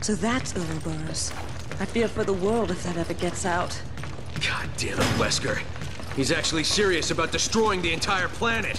So that's Ouroboros. I fear for the world if that ever gets out. God damn it, Wesker. He's actually serious about destroying the entire planet.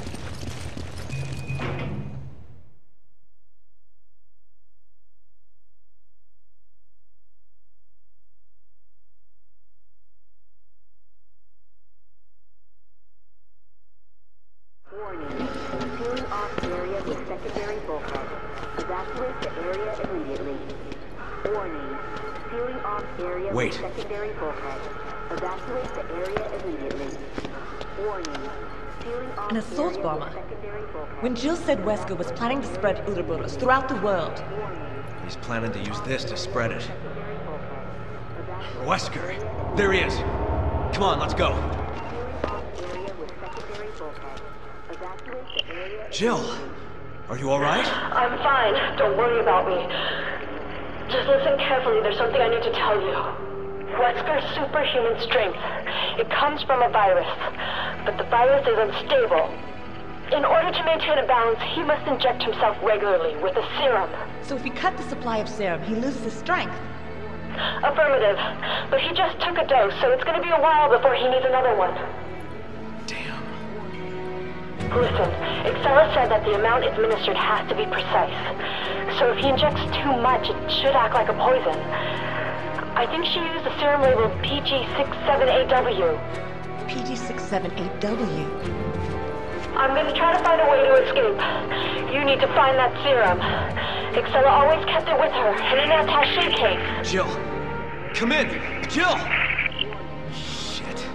Warning. Sealing off area with secondary bulkhead. Evacuate the area immediately. Warning. Sealing off area Wait. with secondary bulkhead. Evacuate the area immediately. Warning. Sealing off An assault area bomber. with secondary bulkhead. When Jill said Wesker was planning to spread Ouroboros throughout the world, He's planning to use this to spread it. Secondary bulkhead. Evacuate Wesker! There he is! Come on, let's go. sealing off area with secondary bulkhead. Evacuate the area. Jill! Are you alright? I'm fine. Don't worry about me. Just listen carefully. There's something I need to tell you. Wesker's superhuman strength. It comes from a virus. But the virus is unstable. In order to maintain a balance, he must inject himself regularly with a serum. so if we cut the supply of serum, he loses his strength. Affirmative. But he just took a dose, so it's going to be a while before he needs another one. Damn. Listen, Excella said that the amount administered has to be precise. So if he injects too much, it should act like a poison. I think she used a serum labeled PG67AW. PG67AW. I'm going to try to find a way to escape. You need to find that serum. Excella always kept it with her, in an attaché case. Jill! Come in! Jill! Shit.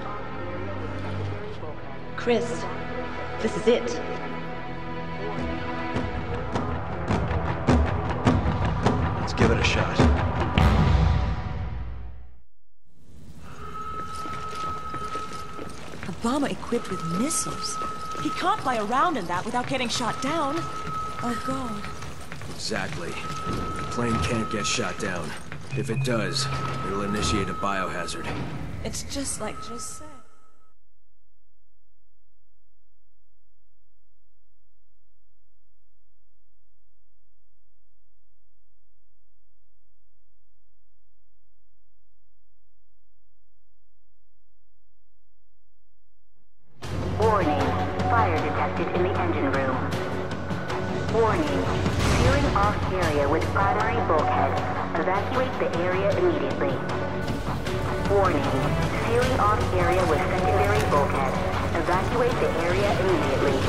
Chris, this is it. Let's give it a shot. A bomber equipped with missiles. He can't fly around in that without getting shot down. Oh, God. Exactly. The plane can't get shot down. If it does, it'll initiate a biohazard. It's just like Jill said. Warning. Fire detected in the engine room. Warning. Sealing off area with primary bulkhead. Evacuate the area immediately. Warning. Sealing off area with secondary bulkhead. Evacuate the area immediately.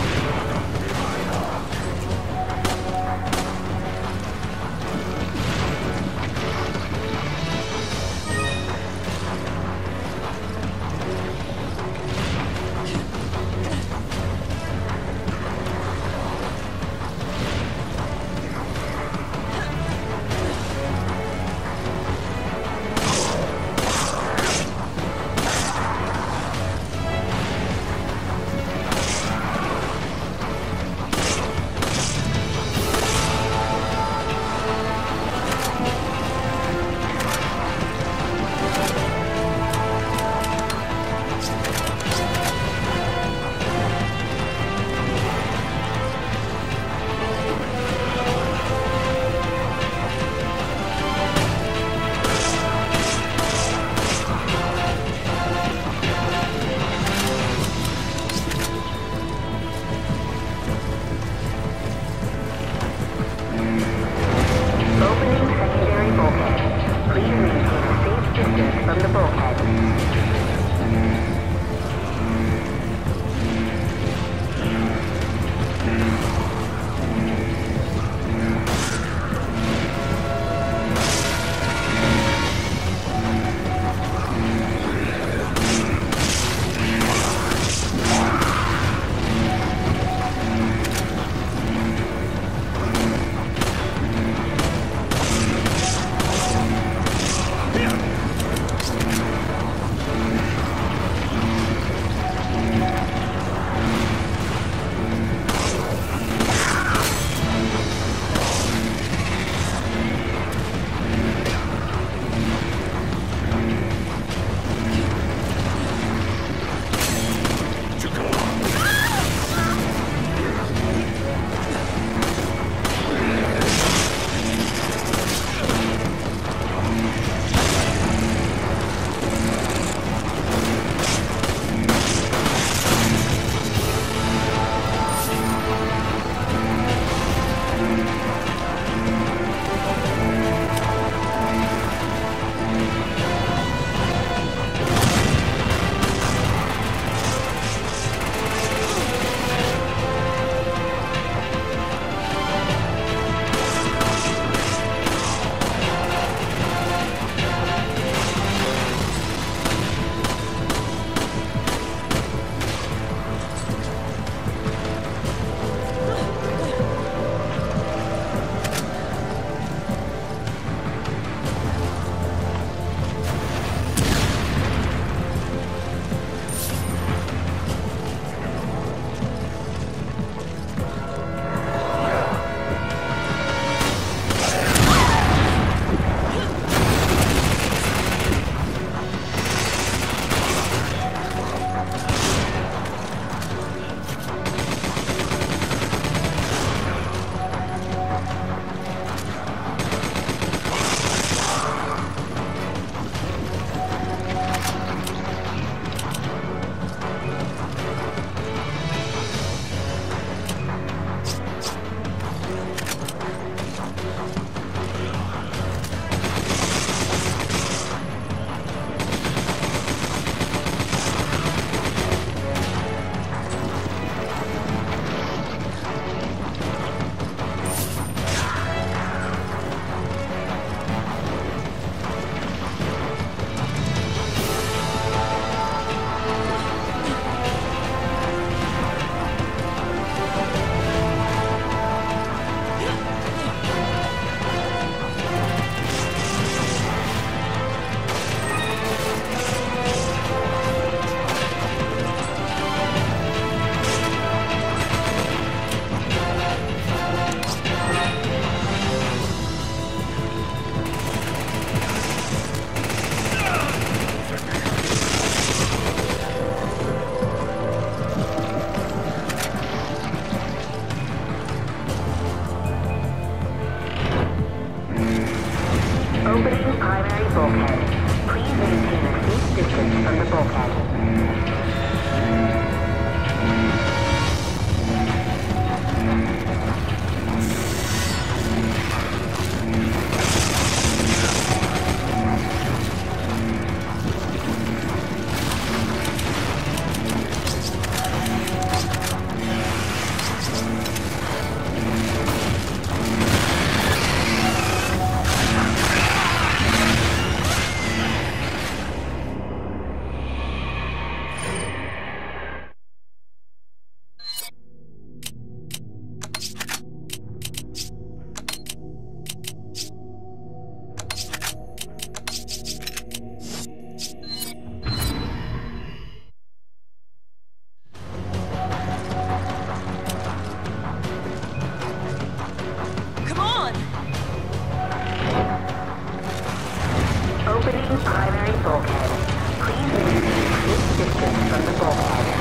from the bulkhead.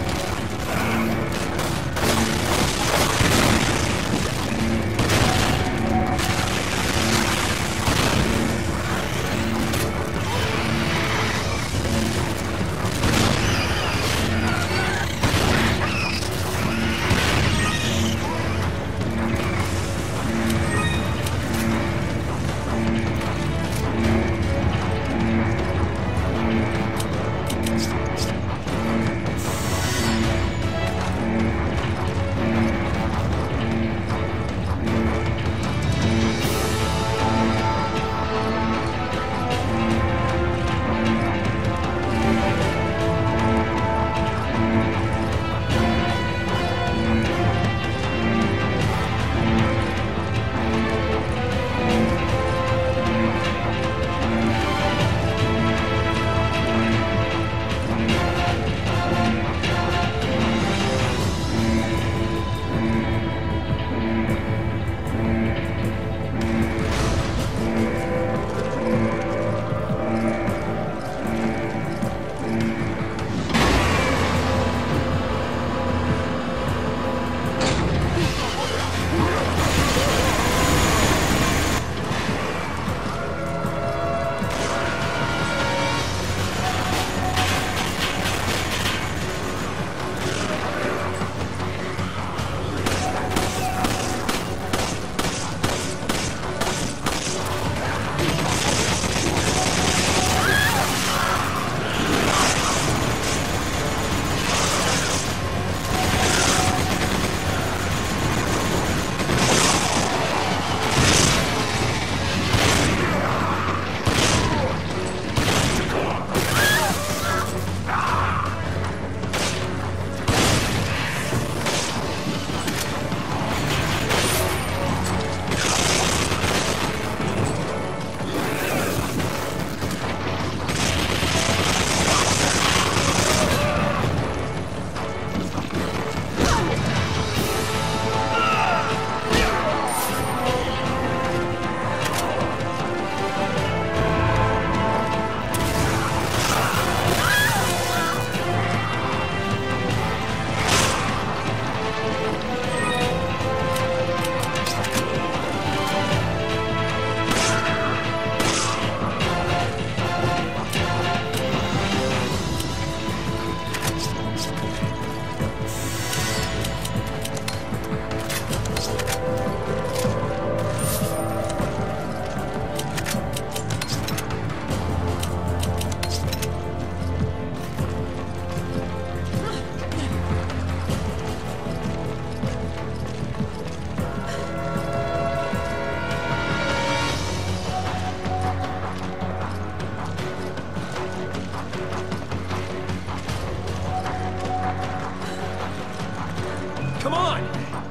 Come on!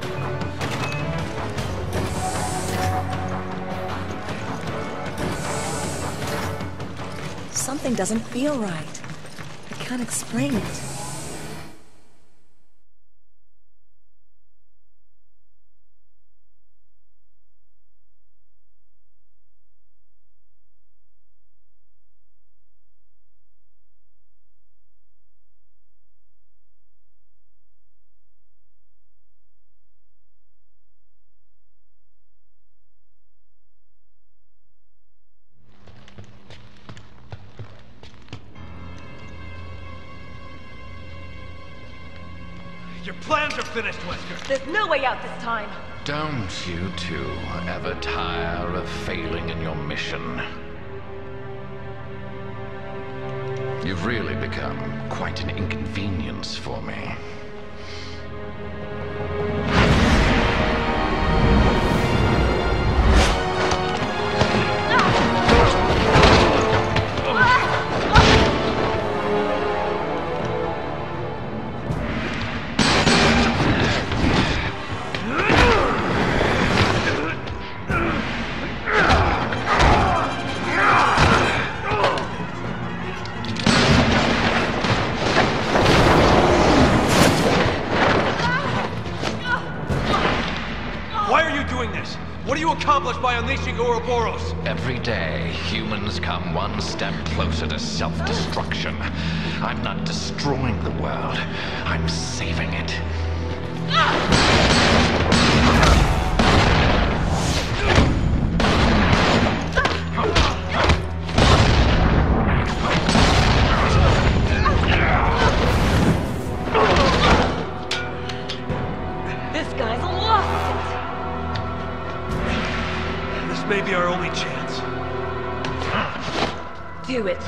Something doesn't feel right. I can't explain it. Your plans are finished, Wesker. There's no way out this time. Don't you two ever tire of failing in your mission? You've really become quite an inconvenience for me. What do you accomplish by unleashing Ouroboros? Every day, humans come one step closer to self-destruction. I'm not destroying the world. I'm saving it. This guy's lost This may be our only chance. it. Do it.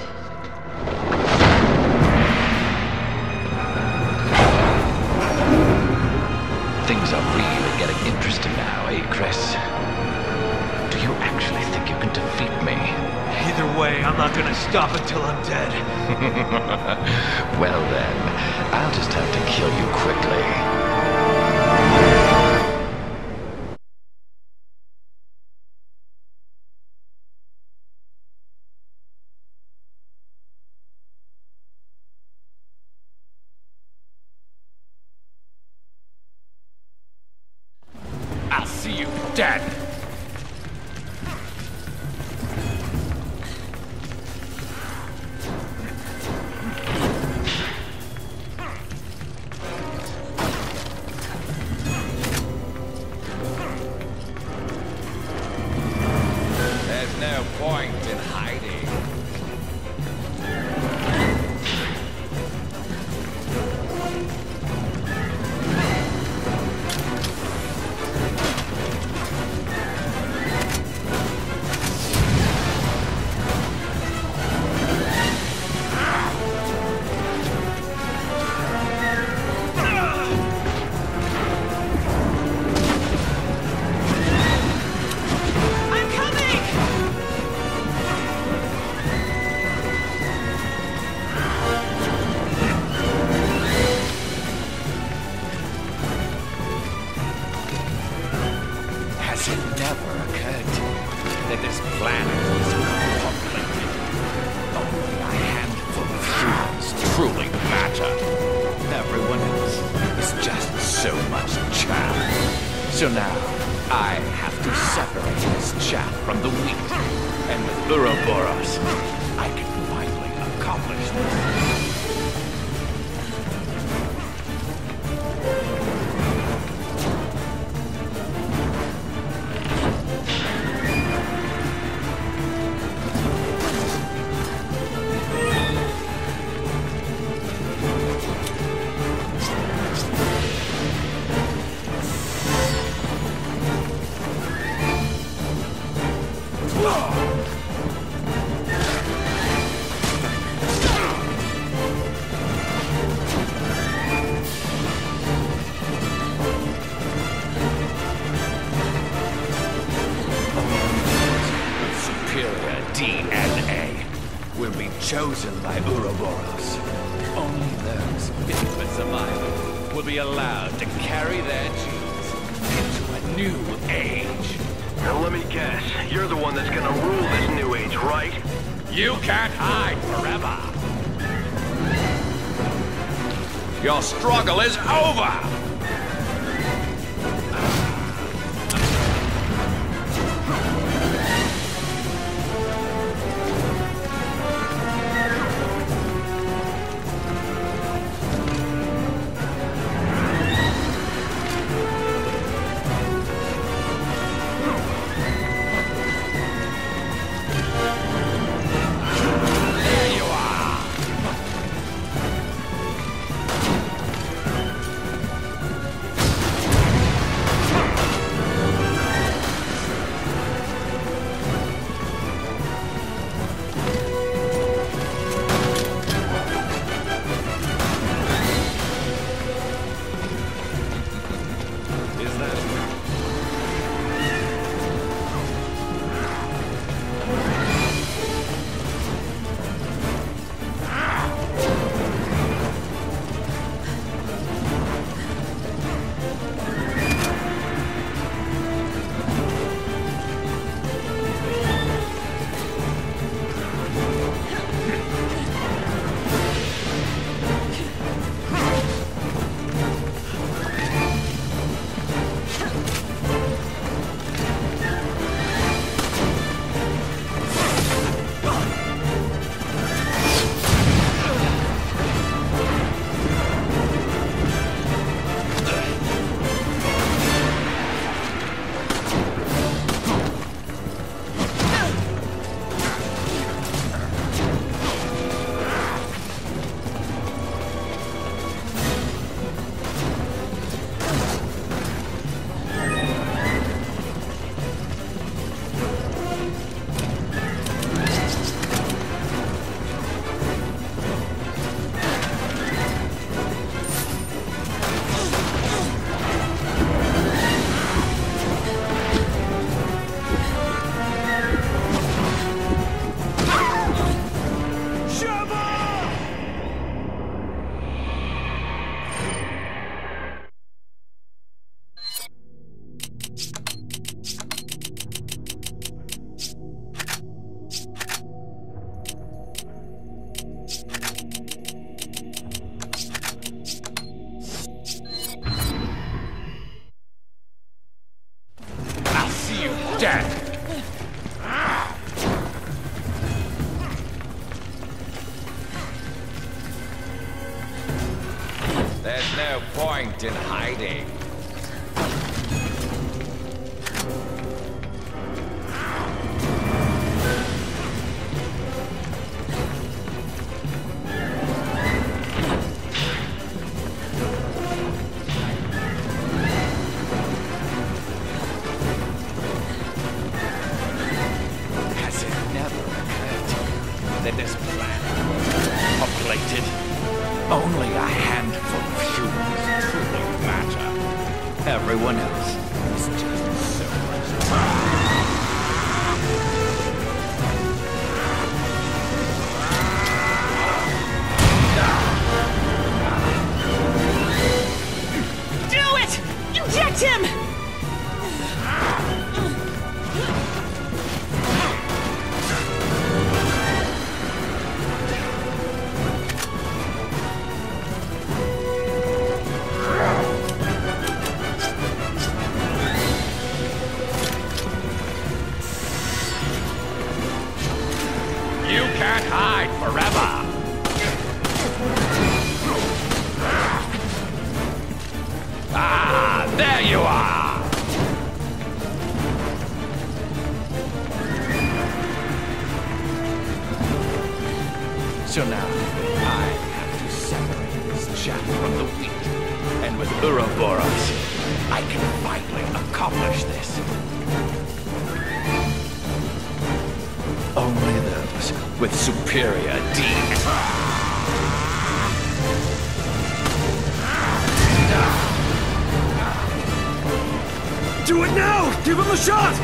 Things are really getting interesting now, eh, Chris? Do you actually think you can defeat me? Either way, I'm not gonna stop until I'm dead. Well then, I'll just have to kill you quickly. I'll see you dead. There's no point in hiding. I'm coming! Has it never occurred to you that this planet is populated? Only a handful of humans truly matter. Everyone else is just so much chaff. So now, I have to separate this chaff from the wheat. And with Ouroboros, I can finally accomplish this. Superior DNA will be chosen by Ouroboros. Only those fit for survival will be allowed to carry their genes into a new age. Now let me guess, you're the one that's gonna rule this new age, right? You can't hide forever. Your struggle is over. dead! There's no point in hiding. Has it never occurred to you that this planet was populated? Only a handful of humans truly matter. Everyone else is just so much. Do it! Inject him! You can't hide forever! Ah, there you are! So now, I have to separate this chaff from the wheat. And with Ouroboros, I can finally accomplish this. Only those with superior deeds. Do it now! Give him a shot!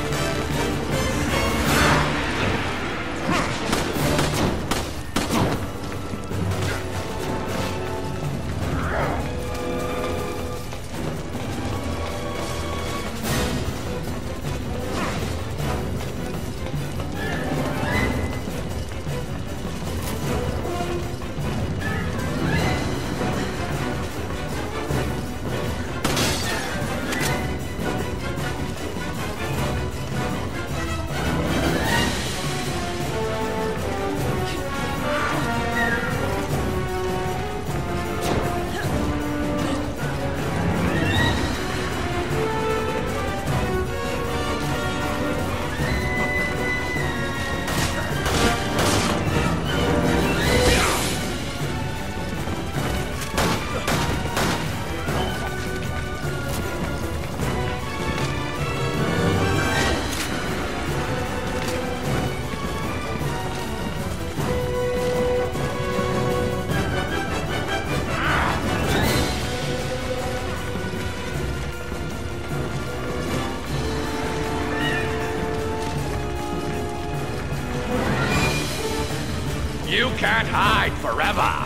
You can't hide forever!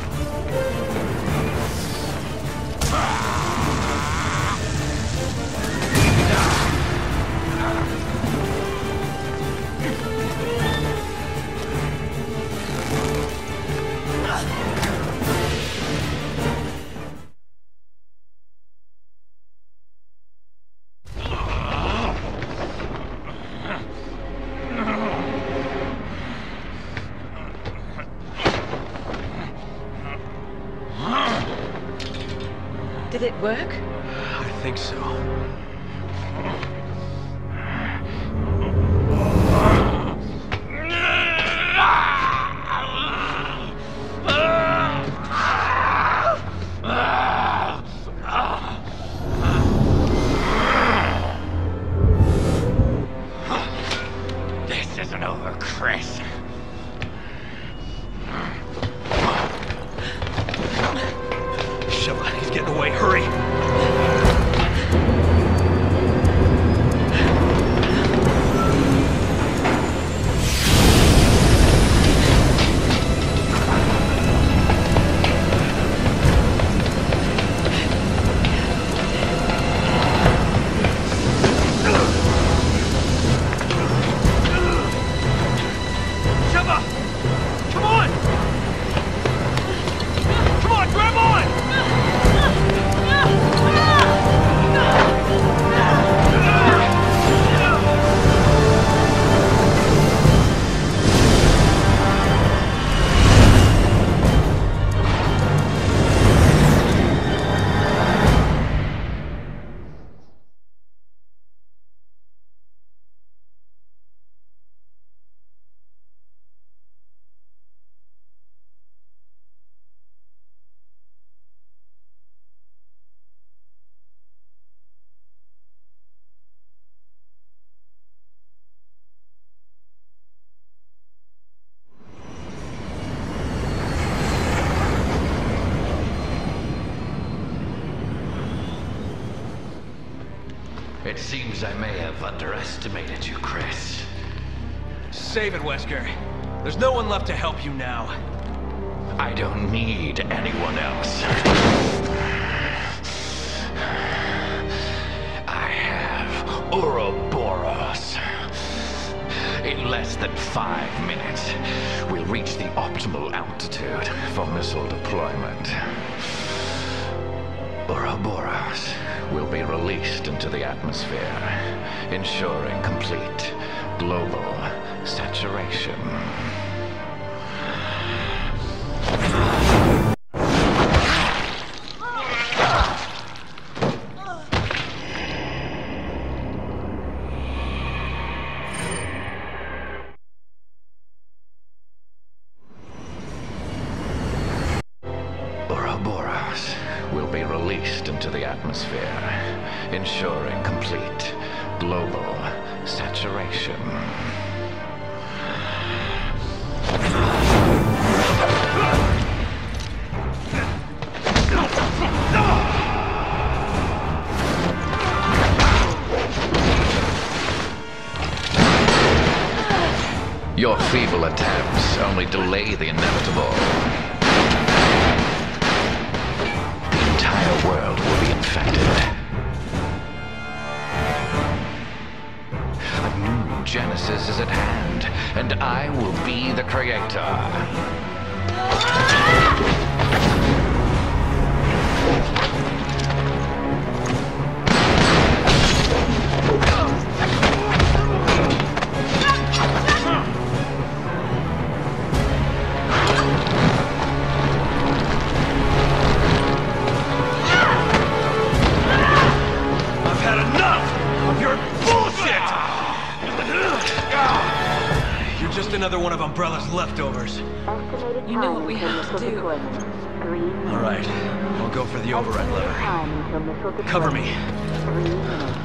Did it work? I think so. This isn't over, Chris. Shit, he's getting away. Hurry! It seems I may have underestimated you, Chris. Save it, Wesker. There's no one left to help you now. I don't need anyone else. I have Ouroboros. In less than 5 minutes, we'll reach the optimal altitude for missile deployment. Ouroboros will be released into the atmosphere, ensuring complete global saturation. Ouroboros will be released into the atmosphere, ensuring complete global saturation. Your feeble attempts only delay the inevitable. The entire world will be infected. A new Genesis is at hand, and I will be the creator. Another one of Umbrella's leftovers. You know what we have to do. All right, I'll go for the override lever. Cover me. 3 minutes.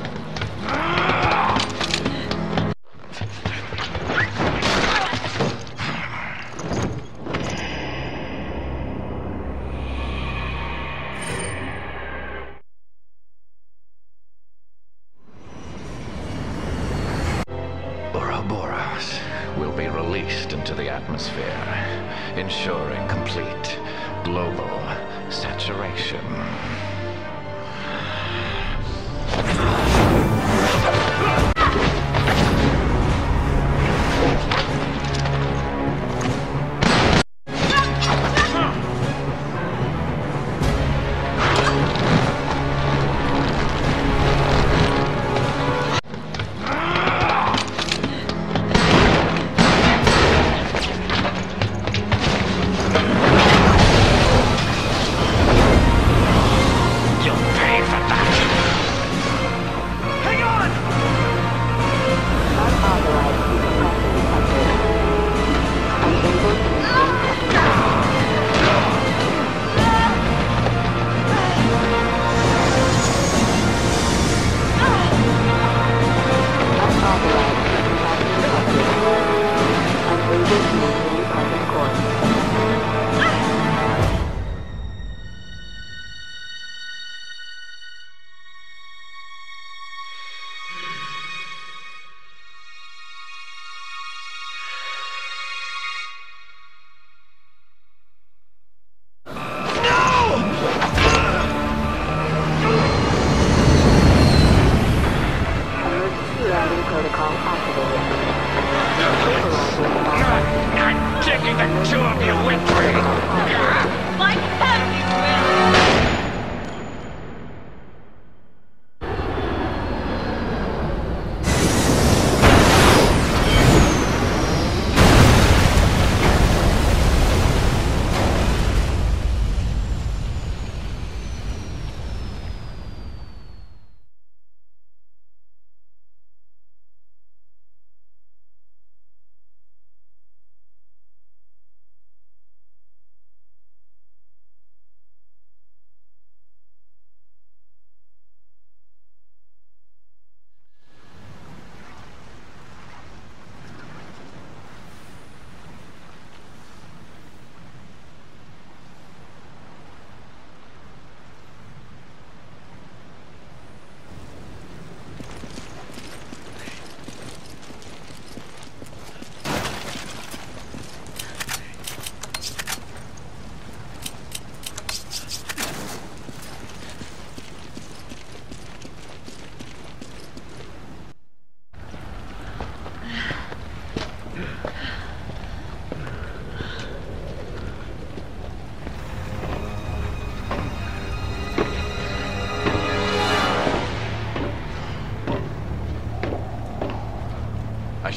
Ouroboros will be released into the atmosphere, ensuring complete global saturation.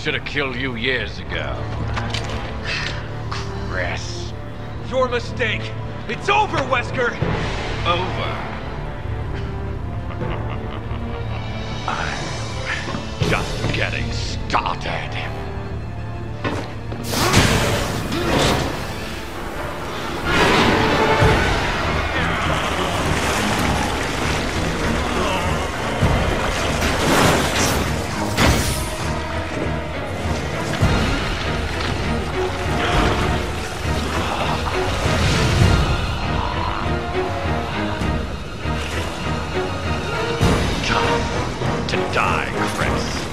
should have killed you years ago. Chris. Your mistake. It's over, Wesker! Over. I'm just getting started. To die, Chris.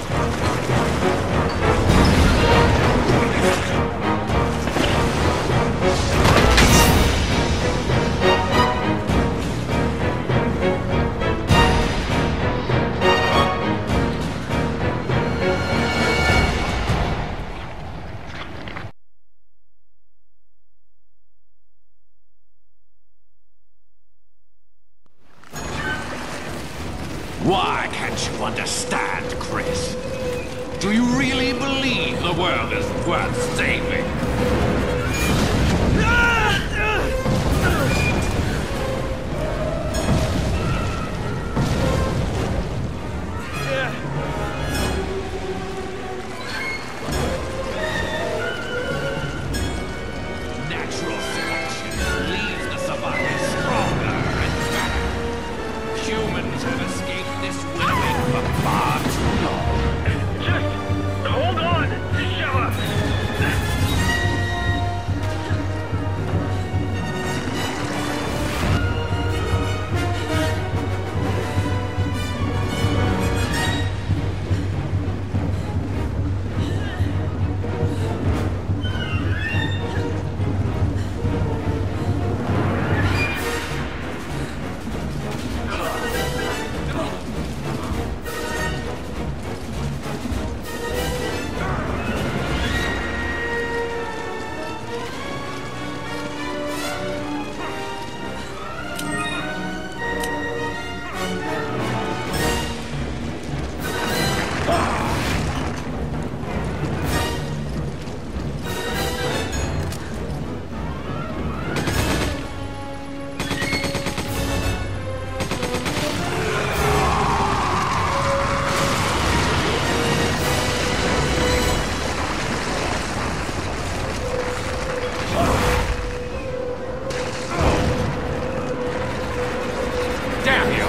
Why can't you understand, Chris? Do you really believe the world is worth saving? Natural selection leaves the survivors stronger and better. Humans have escaped this winnowing for far too long. Just hold on, Sheva. Damn you!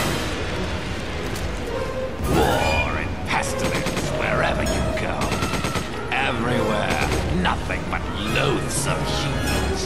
War and pestilence wherever you go. Everywhere, nothing but loathsome humans.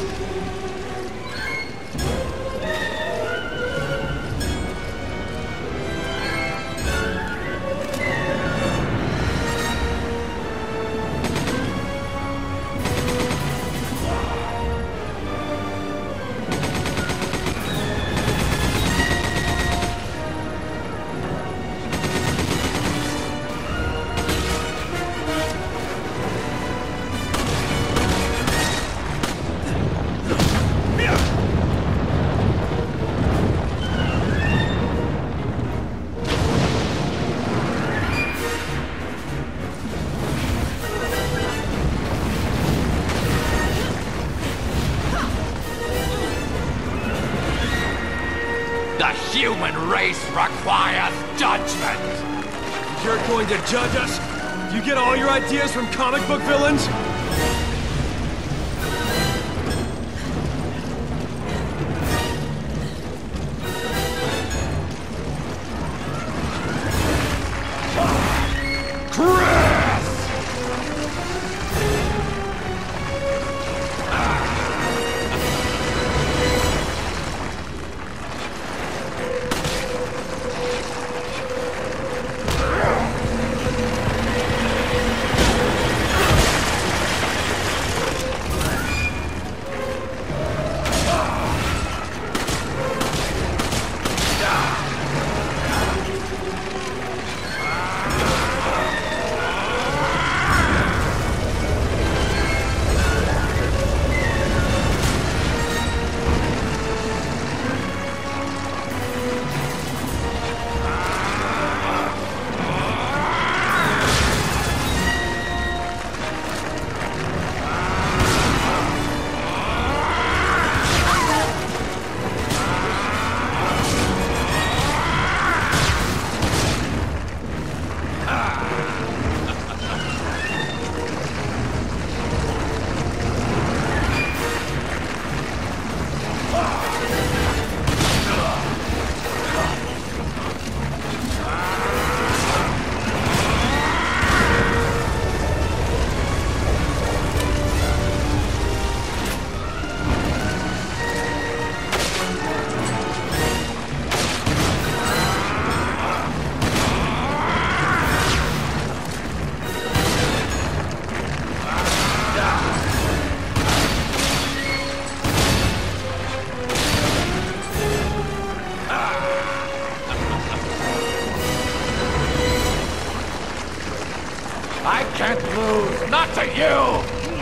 The human race requires judgment! You're going to judge us? You get all your ideas from comic book villains? can't lose. Not to you!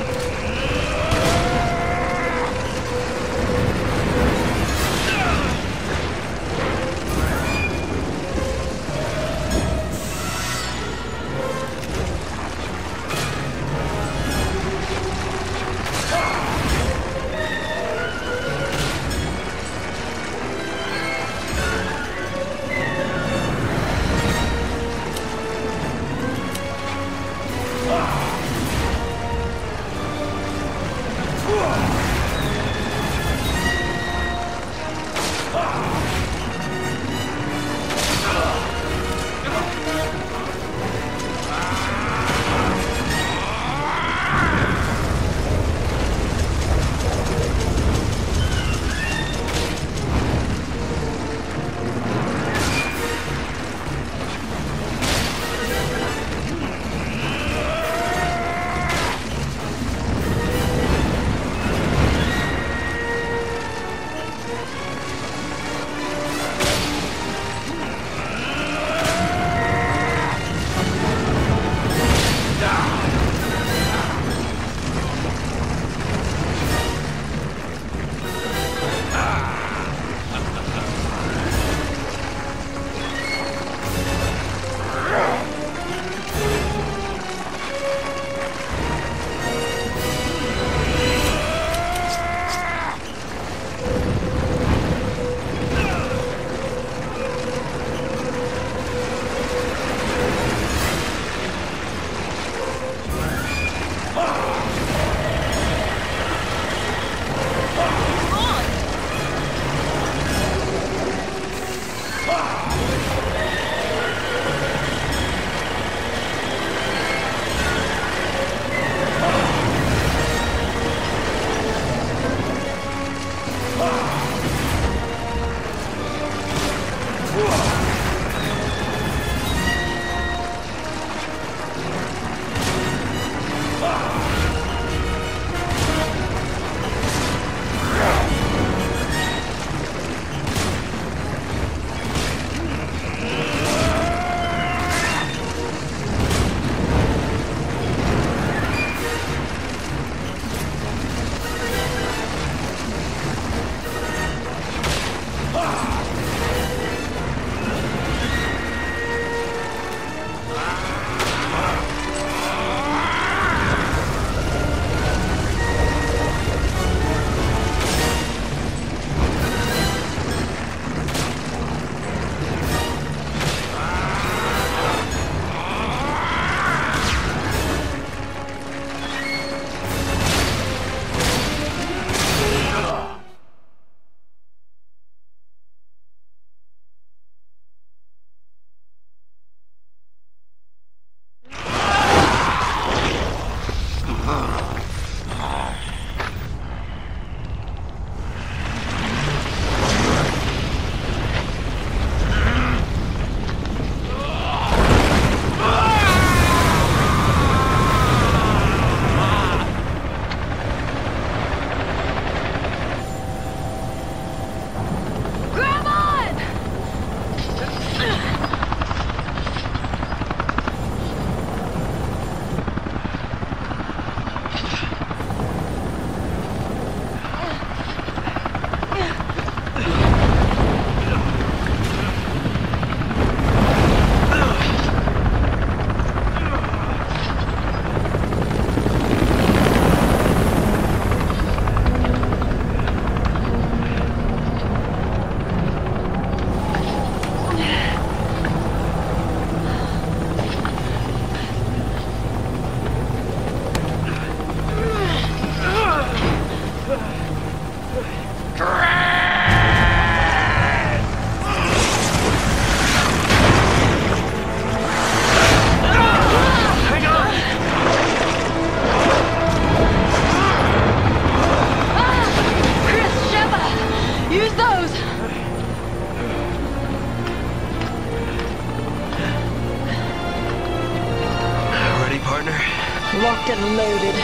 Locked and loaded.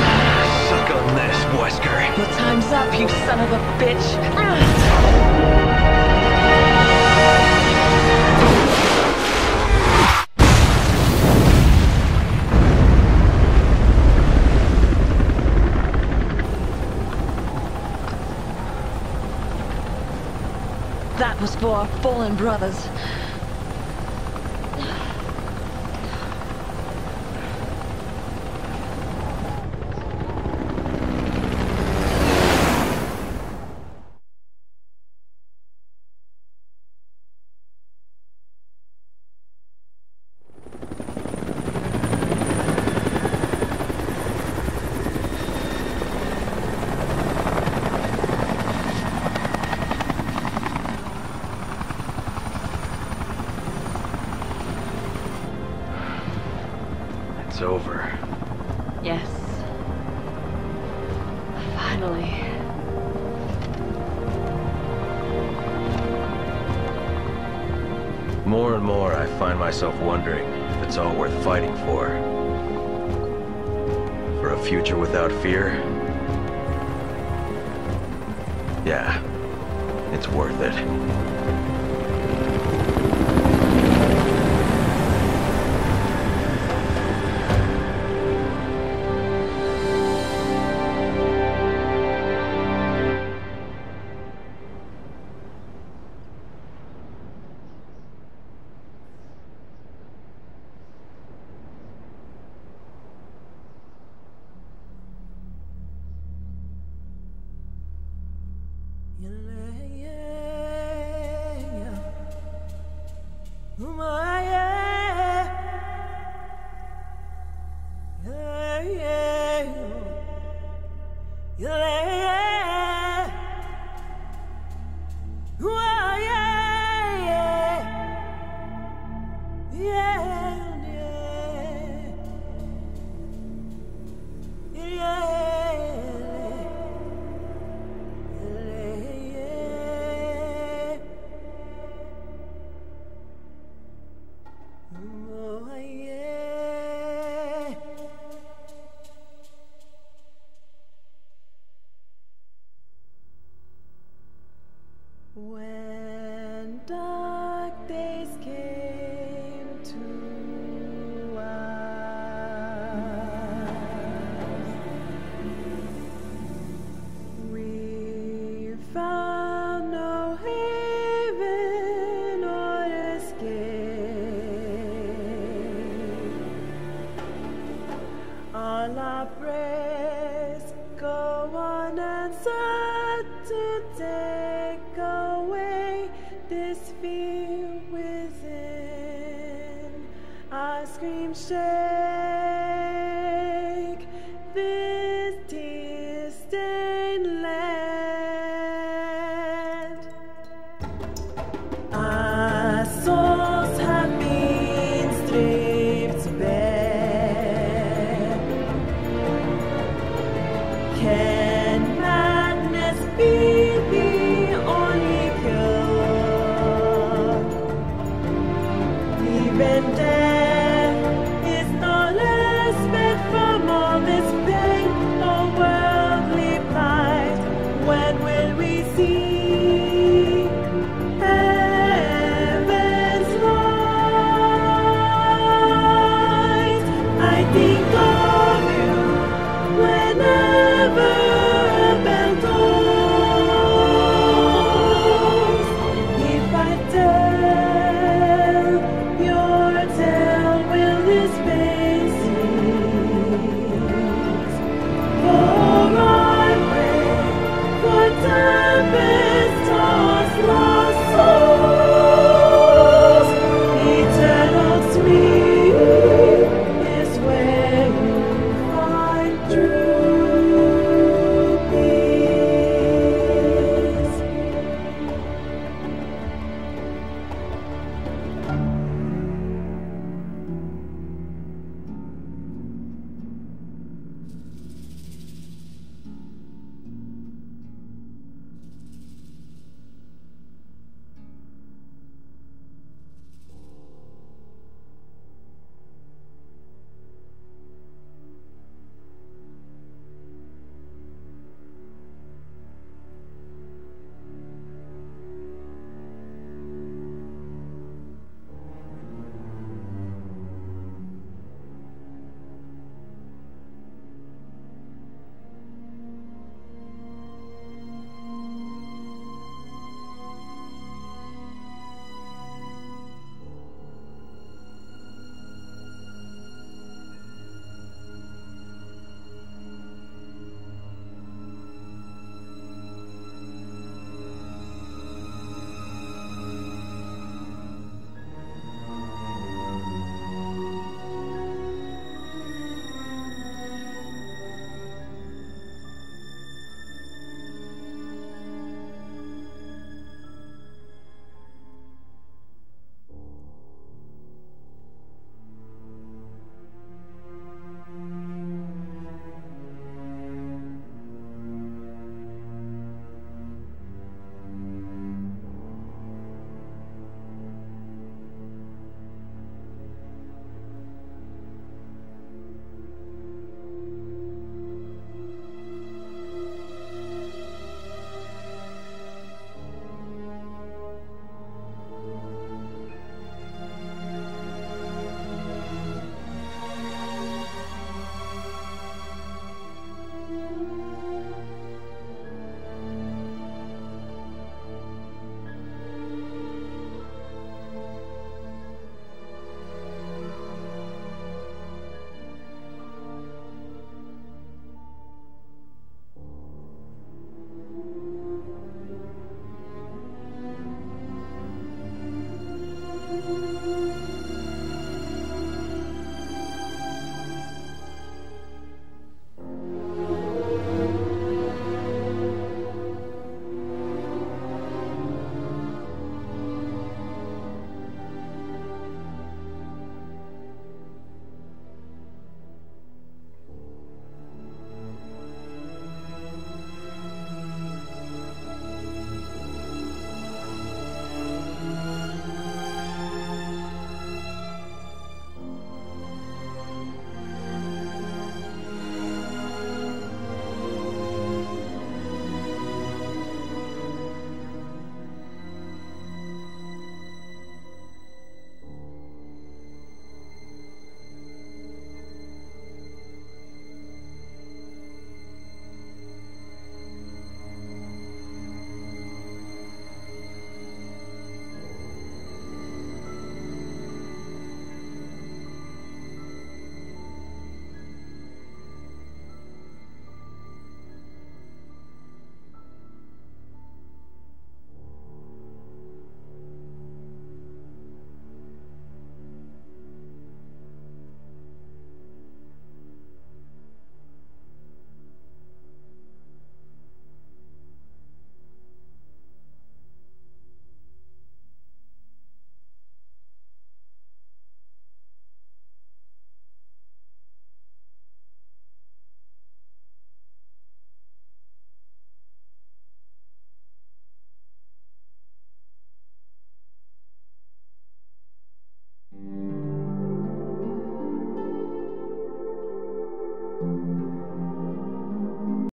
Suck on this, Wesker. Well, time's up, you son of a bitch. That was for our fallen brothers. It's over. Yes. Finally. More and more, I find myself wondering if it's all worth fighting for. For a future without fear? Yeah, it's worth it. When dark days came to us, we found no haven or escape. All our prayers go unanswered today. Away this fear within. Our screams shake this tear-stained land. Our souls have been stripped bare. Can madness be the only cure? Even